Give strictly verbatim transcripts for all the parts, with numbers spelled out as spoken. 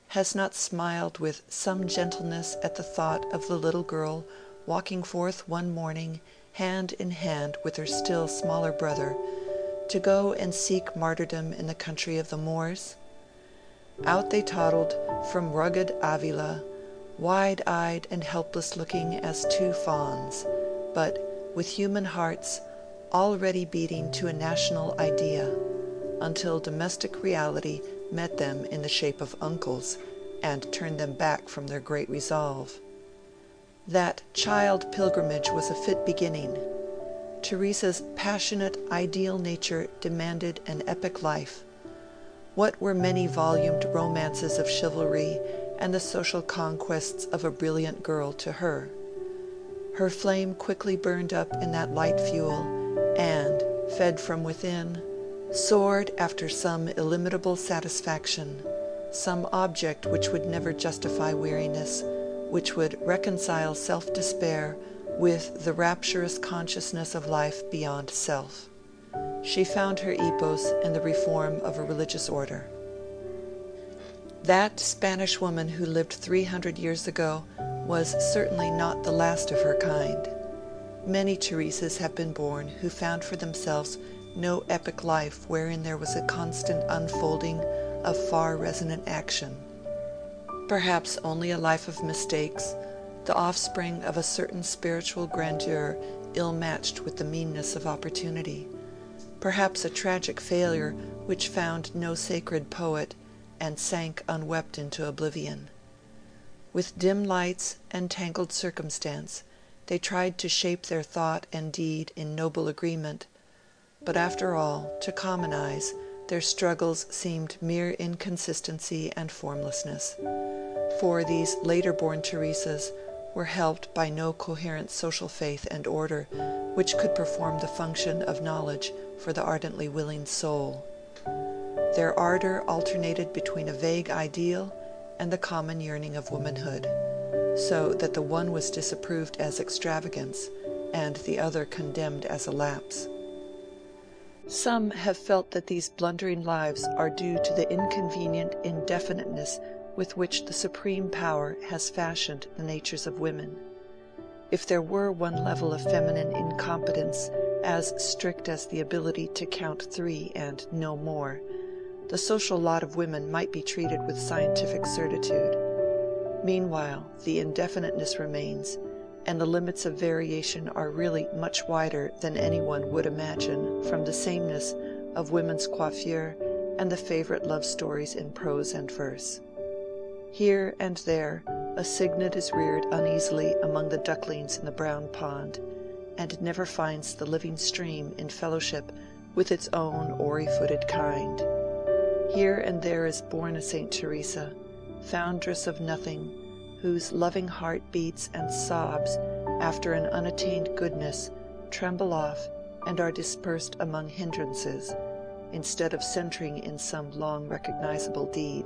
has not smiled with some gentleness at the thought of the little girl walking forth one morning hand in hand with her still smaller brother to go and seek martyrdom in the country of the Moors? Out they toddled from rugged Avila, wide-eyed and helpless-looking as two fawns, but with human hearts already beating to a national idea, until domestic reality met them in the shape of uncles and turned them back from their great resolve. That child pilgrimage was a fit beginning. Teresa's passionate, ideal nature demanded an epic life. What were many-volumed romances of chivalry and the social conquests of a brilliant girl to her? Her flame quickly burned up in that light fuel, and, fed from within, soared after some illimitable satisfaction, some object which would never justify weariness, which would reconcile self-despair with the rapturous consciousness of life beyond self. She found her epos in the reform of a religious order. That Spanish woman who lived three hundred years ago was certainly not the last of her kind. Many Teresas have been born who found for themselves no epic life wherein there was a constant unfolding of far resonant action. Perhaps only a life of mistakes, the offspring of a certain spiritual grandeur ill-matched with the meanness of opportunity. Perhaps a tragic failure which found no sacred poet and sank unwept into oblivion. With dim lights and tangled circumstance, they tried to shape their thought and deed in noble agreement, but after all, to common eyes, their struggles seemed mere inconsistency and formlessness. For these later-born Teresas were helped by no coherent social faith and order which could perform the function of knowledge for the ardently willing soul. Their ardor alternated between a vague ideal and the common yearning of womanhood, so that the one was disapproved as extravagance and the other condemned as a lapse. Some have felt that these blundering lives are due to the inconvenient indefiniteness with which the supreme power has fashioned the natures of women. If there were one level of feminine incompetence as strict as the ability to count three and no more, the social lot of women might be treated with scientific certitude. Meanwhile, the indefiniteness remains, and the limits of variation are really much wider than anyone would imagine from the sameness of women's coiffure and the favorite love stories in prose and verse. Here and there a cygnet is reared uneasily among the ducklings in the brown pond, and never finds the living stream in fellowship with its own oary-footed kind. Here and there is born a Saint Teresa, foundress of nothing, whose loving heart beats and sobs after an unattained goodness tremble off and are dispersed among hindrances, instead of centering in some long recognizable deed.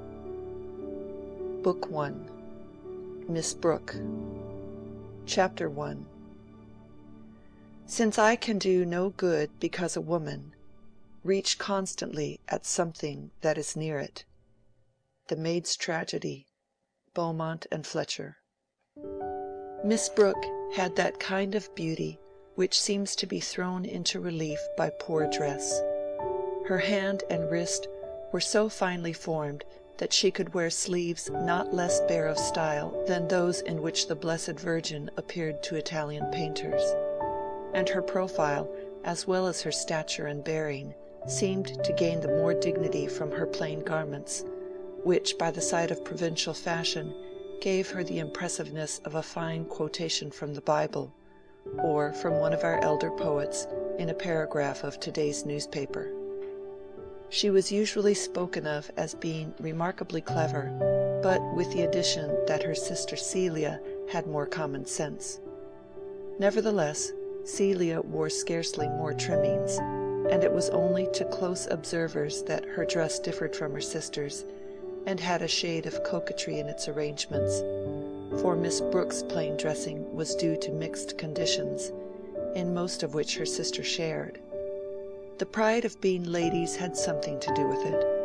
Book one. Miss Brooke. Chapter one. Since I can do no good because a woman, reach constantly at something that is near it. The Maid's Tragedy, Beaumont and Fletcher. Miss Brooke had that kind of beauty which seems to be thrown into relief by poor dress. Her hand and wrist were so finely formed that she could wear sleeves not less bare of style than those in which the Blessed Virgin appeared to Italian painters, and her profile, as well as her stature and bearing, seemed to gain the more dignity from her plain garments, which, by the side of provincial fashion, gave her the impressiveness of a fine quotation from the Bible, or from one of our elder poets in a paragraph of today's newspaper. She was usually spoken of as being remarkably clever, but with the addition that her sister Celia had more common sense. Nevertheless, Celia wore scarcely more trimmings, and it was only to close observers that her dress differed from her sister's, and had a shade of coquetry in its arrangements, for Miss Brooke's plain dressing was due to mixed conditions, in most of which her sister shared. The pride of being ladies had something to do with it.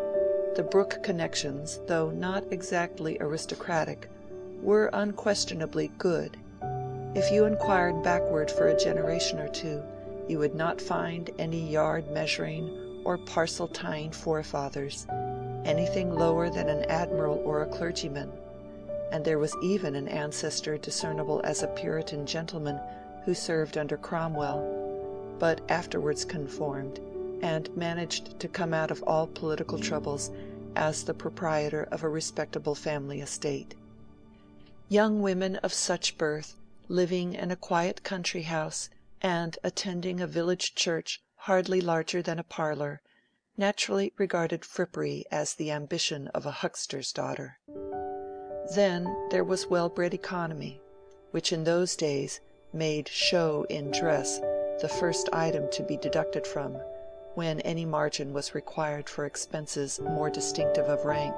The Brooke connections, though not exactly aristocratic, were unquestionably good. If you inquired backward for a generation or two, you would not find any yard measuring or parcel tying forefathers, anything lower than an admiral or a clergyman, and there was even an ancestor discernible as a Puritan gentleman who served under Cromwell, but afterwards conformed, and managed to come out of all political troubles as the proprietor of a respectable family estate. Young women of such birth, living in a quiet country house, and attending a village church hardly larger than a parlor, naturally regarded frippery as the ambition of a huckster's daughter. Then there was well-bred economy, which in those days made show in dress the first item to be deducted from, when any margin was required for expenses more distinctive of rank.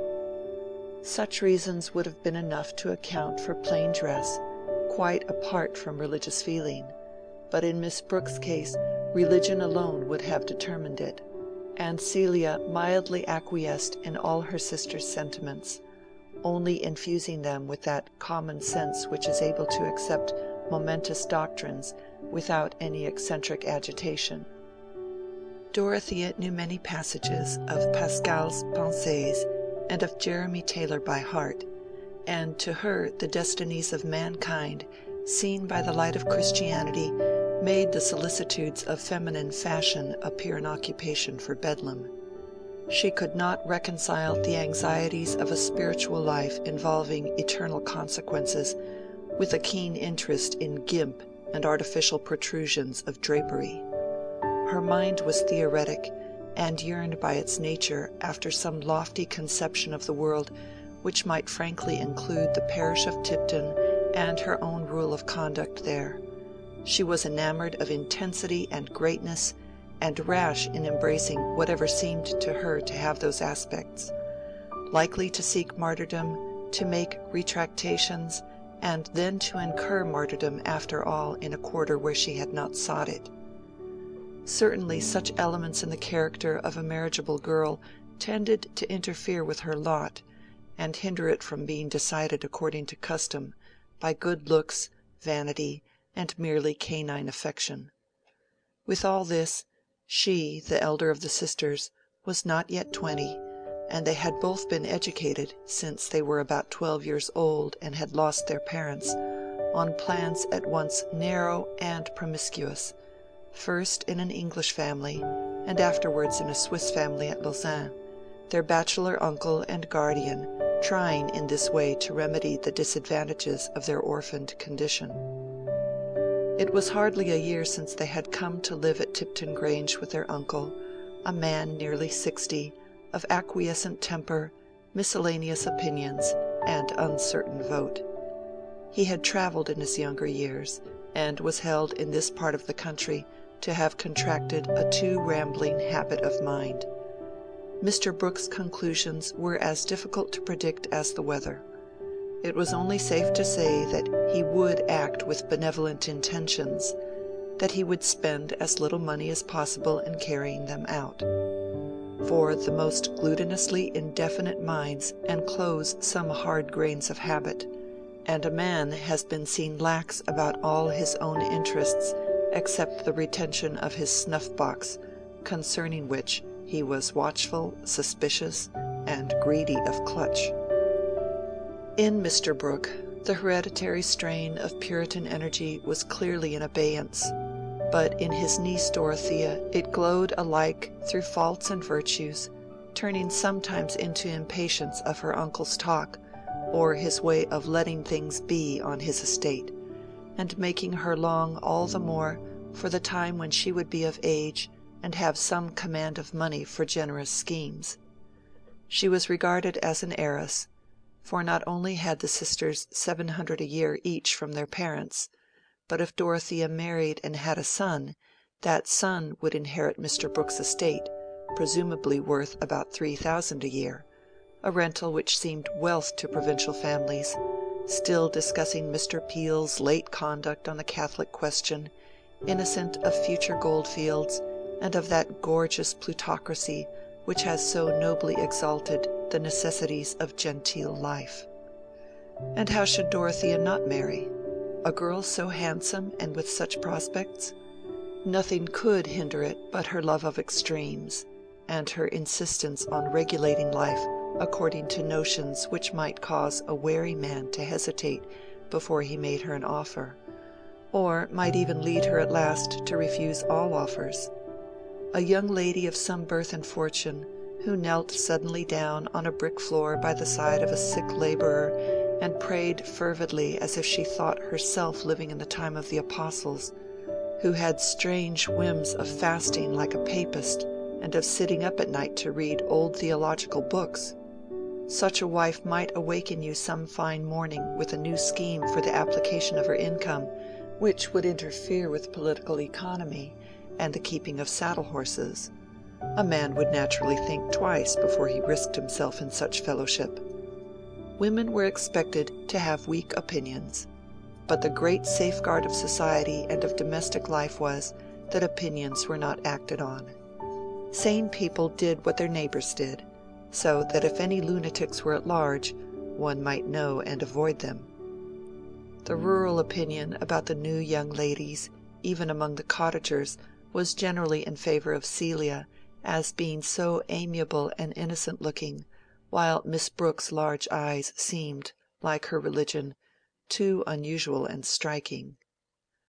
Such reasons would have been enough to account for plain dress, quite apart from religious feeling, but in Miss Brooke's case religion alone would have determined it, and Celia mildly acquiesced in all her sister's sentiments, only infusing them with that common sense which is able to accept momentous doctrines without any eccentric agitation. Dorothea knew many passages of Pascal's Pensées and of Jeremy Taylor by heart, and to her the destinies of mankind, seen by the light of Christianity, made the solicitudes of feminine fashion appear an occupation for Bedlam. She could not reconcile the anxieties of a spiritual life involving eternal consequences with a keen interest in gimp and artificial protrusions of drapery. Her mind was theoretic, and yearned by its nature after some lofty conception of the world which might frankly include the parish of Tipton and her own rule of conduct there. She was enamored of intensity and greatness, and rash in embracing whatever seemed to her to have those aspects, likely to seek martyrdom, to make retractations, and then to incur martyrdom after all in a quarter where she had not sought it. Certainly such elements in the character of a marriageable girl tended to interfere with her lot, and hinder it from being decided according to custom, by good looks, vanity, and merely canine affection. With all this, she, the elder of the sisters, was not yet twenty, and they had both been educated, since they were about twelve years old and had lost their parents, on plans at once narrow and promiscuous, first in an English family, and afterwards in a Swiss family at Lausanne, their bachelor uncle and guardian trying in this way to remedy the disadvantages of their orphaned condition. It was hardly a year since they had come to live at Tipton Grange with their uncle, a man nearly sixty, of acquiescent temper, miscellaneous opinions, and uncertain vote. He had travelled in his younger years, and was held in this part of the country to have contracted a too rambling habit of mind. Mister Brooke's conclusions were as difficult to predict as the weather. It was only safe to say that he would act with benevolent intentions, that he would spend as little money as possible in carrying them out. For the most glutinously indefinite minds enclose some hard grains of habit, and a man has been seen lax about all his own interests except the retention of his snuff-box, concerning which he was watchful, suspicious, and greedy of clutch. In Mister Brooke, the hereditary strain of Puritan energy was clearly in abeyance, but in his niece Dorothea it glowed alike through faults and virtues, turning sometimes into impatience of her uncle's talk, or his way of letting things be on his estate, and making her long all the more for the time when she would be of age and have some command of money for generous schemes. She was regarded as an heiress, for not only had the sisters seven hundred a year each from their parents, but if Dorothea married and had a son, that son would inherit Mister Brooke's estate, presumably worth about three thousand a year, a rental which seemed wealth to provincial families, still discussing Mister Peel's late conduct on the Catholic question, innocent of future goldfields, and of that gorgeous plutocracy which has so nobly exalted the necessities of genteel life. And how should Dorothea not marry? A girl so handsome and with such prospects? Nothing could hinder it but her love of extremes, and her insistence on regulating life according to notions which might cause a wary man to hesitate before he made her an offer, or might even lead her at last to refuse all offers. A young lady of some birth and fortune, who knelt suddenly down on a brick floor by the side of a sick laborer and prayed fervidly as if she thought herself living in the time of the apostles, who had strange whims of fasting like a papist and of sitting up at night to read old theological books. Such a wife might awaken you some fine morning with a new scheme for the application of her income, which would interfere with political economy and the keeping of saddle horses. A man would naturally think twice before he risked himself in such fellowship. Women were expected to have weak opinions, but the great safeguard of society and of domestic life was that opinions were not acted on. Sane people did what their neighbors did, so that if any lunatics were at large, one might know and avoid them. The rural opinion about the new young ladies, even among the cottagers, was generally in favor of Celia, as being so amiable and innocent-looking, while Miss Brooke's large eyes seemed, like her religion, too unusual and striking.